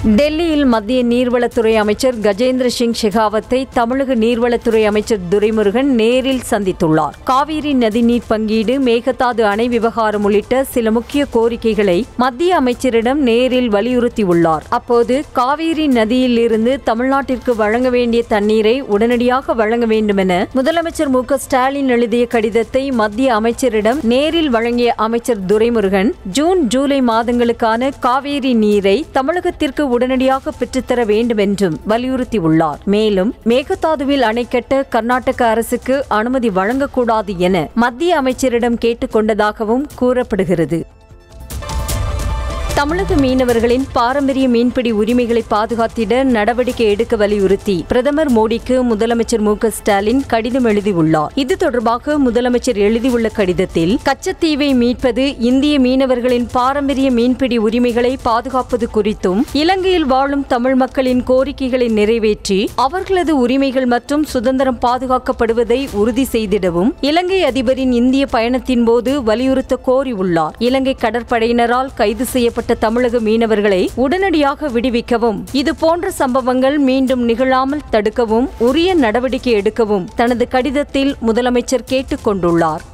டெல்லியில் மத்திய நீர்வளத்துறை அமைச்சர் கஜேந்திர சிங் ஷெகாவத்தை தமிழக நீர்வளத்துறை அமைச்சர் துரைமுருகன் நேரில் சந்தித்துள்ளார். காவிரி நதிநீர் பங்கீடு, மேகதாது அணை விவகாரம் உள்ளிட்ட சில முக்கிய கோரிக்கைகளை மத்திய அமைச்சரிடம் நேரில் வலியுறுத்தியுள்ளார். அப்போது காவிரி நதியில் இருந்து தமிழ்நாட்டிற்கு வழங்க வேண்டிய தண்ணீரை உடனடியாக வழங்க வேண்டுமென முதலமைச்சர் மு.க.ஸ்டாலின் எழுதிய கடிதத்தை மத்திய அமைச்சரிடம் நேரில் வழங்கிய அமைச்சர் துரைமுருகன் ஜூன், ஜூலை மாதங்களுக்கான காவிரி நீரை தமிழகத்திற்கு உடனடியாக பெற்றுத்தர வேண்டும் என்றும் வலியுறுத்தியுள்ளார். மேலும் மேகதாதுவில் அணை கட்ட கர்நாடக அரசுக்கு அனுமதி வழங்கக்கூடாது என மத்திய அமைச்சரிடம் கேட்டுக் கொண்டதாகவும் கூறப்படுகிறது. தமிழக மீனவர்களின் பாரம்பரிய மீன்பிடி உரிமைகளை பாதுகாத்திட நடவடிக்கை எடுக்க வலியுறுத்தி பிரதமர் மோடிக்கு முதலமைச்சர் மு.க.ஸ்டாலின் கடிதம் எழுதியுள்ளார். இது தொடர்பாக முதலமைச்சர் எழுதியுள்ள கடிதத்தில், கச்சத்தீவை மீட்பது, இந்திய மீனவர்களின் பாரம்பரிய மீன்பிடி உரிமைகளை பாதுகாப்பது குறித்தும், இலங்கையில் வாழும் தமிழ் மக்களின் கோரிக்கைகளை நிறைவேற்றி அவர்களது உரிமைகள் மற்றும் சுதந்திரம் பாதுகாக்கப்படுவதை உறுதி செய்திடவும் இலங்கை அதிபரின் இந்திய பயணத்தின் போது வலியுறுத்த கோரியுள்ளார். இலங்கை கடற்படையினரால் கைது செய்யப்பட்ட தமிழக மீனவர்களை உடனடியாக விடுவிக்கவும், இதுபோன்ற சம்பவங்கள் மீண்டும் நிகழாமல் தடுக்கவும் உரிய நடவடிக்கை எடுக்கவும் தனது கடிதத்தில் முதலமைச்சர் கேட்டுக் கொண்டுள்ளார்.